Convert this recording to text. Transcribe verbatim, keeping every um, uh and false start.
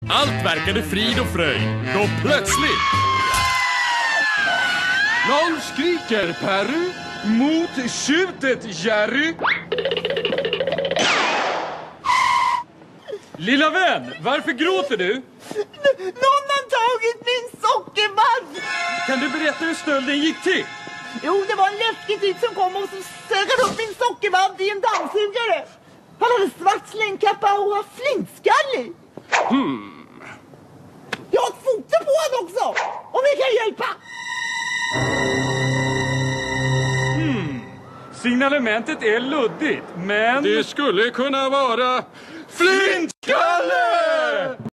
Allt verkade frid och fröjd. Då plötsligt... Någon skriker Perry. Mot skjutet Jerry. Lilla vän, varför gråter du? Någon har tagit min sockervadd! Kan du berätta hur stölden gick till? Jo, det var en läskig typ som kom och sögade upp min sockervadd i en dammsugare. Han hade svart slängkappa och var flintskallig. Hmm. Jag har ett foto på honom också, om vi kan hjälpa. Hmm. Signalementet är luddigt, men... Det skulle kunna vara... Flintskalle!